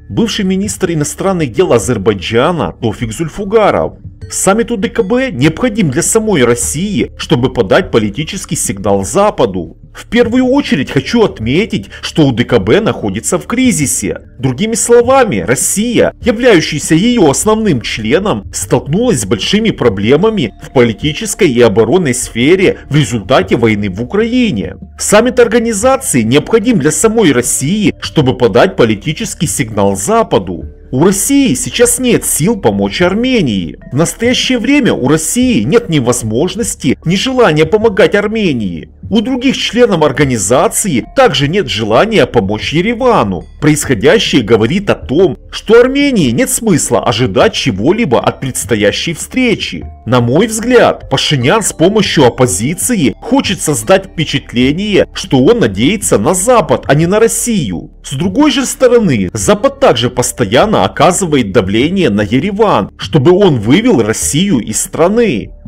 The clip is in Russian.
бывший министр иностранных дел Азербайджана Тофик Зульфугаров. Саммит УДКБ необходим для самой России, чтобы подать политический сигнал Западу. В первую очередь хочу отметить, что УДКБ находится в кризисе. Другими словами, Россия, являющаяся ее основным членом, столкнулась с большими проблемами в политической и оборонной сфере в результате войны в Украине. Саммит организации необходим для самой России, чтобы подать политический сигнал Западу. У России сейчас нет сил помочь Армении. В настоящее время у России нет ни возможности, ни желания помогать Армении. У других членов организации также нет желания помочь Еревану. Происходящее говорит о том, что Армении нет смысла ожидать чего-либо от предстоящей встречи. На мой взгляд, Пашинян с помощью оппозиции хочет создать впечатление, что он надеется на Запад, а не на Россию. С другой же стороны, Запад также постоянно оказывает давление на Ереван, чтобы он вывел Россию из страны.